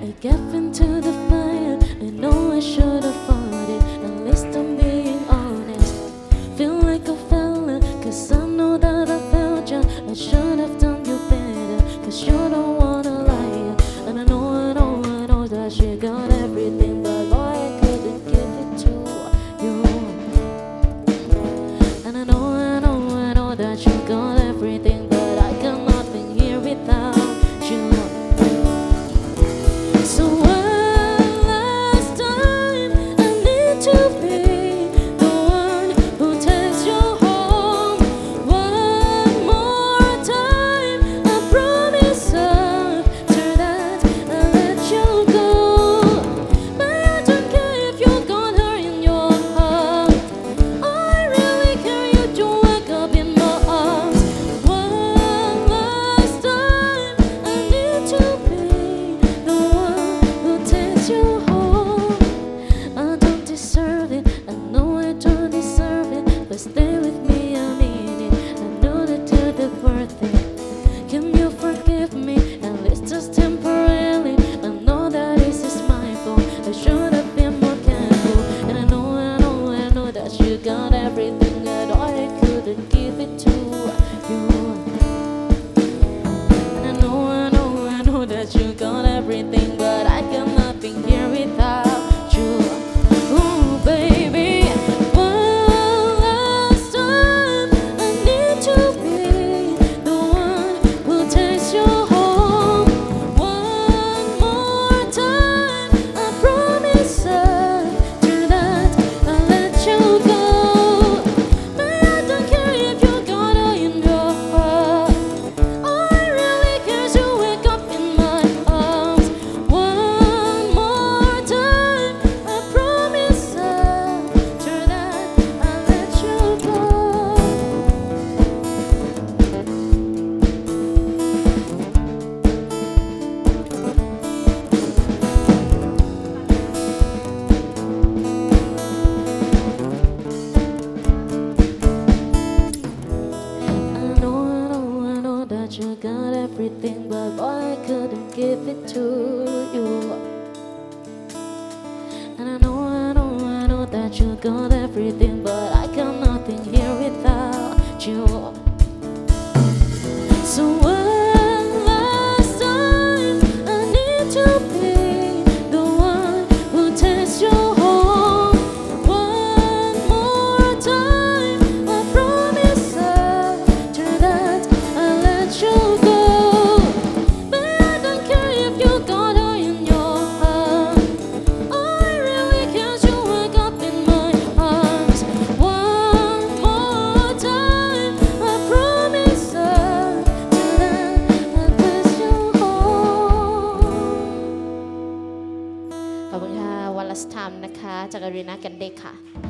I get into the fire. I know I should have fought it. At least I'm being honest. Feel like a fella, cause I know that I failed you. I should have done you better, cause you don't wanna lie. And I know that you got everything, but boy, I couldn't give it to you. And I know that you got everything, but I got nothing here without you. So one last time, I need to be the one who takes you home. One more time, I promise after that I'll let you go. But I don't care if you got her in your heart. I really care you to wake up in my arms. One last time, I need to be the one who takes you home. I don't deserve it, I know I don't deserve it, but stay with me, I mean it. I know that you're the worth it. Can you forgive me, at least just temporarily? I know that this is my fault, I should have been more careful. And I know that you got everything, that I couldn't give it to you. And I know that you got everything, but I got nothing here without you. Ooh, baby, one last time, I need to be the one who takes you home. One more time, I promise after that I'll let you go. But I don't care if you got her in your heart. I really care to wake up in my arms. One more time, I promise after that I'll let you go. I know that you got everything, but boy, I couldn't give it to you. And I know that you got everything, but I got nothing here without you. So one last time, I need to be the one who takes you home. One more time, I promise after that I'll let you go. But I don't care if you got her in your heart. I really care to wake up in my arms. One more time, I promise after that I'll let you home. ขอบคุณค่ะ one last time นะคะจาก Ariana Grande ค่ะ